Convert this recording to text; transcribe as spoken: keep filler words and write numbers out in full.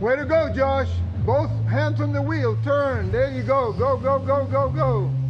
Way to go, Josh. Both hands on the wheel. Turn. There you go. Go, go, go, go, go.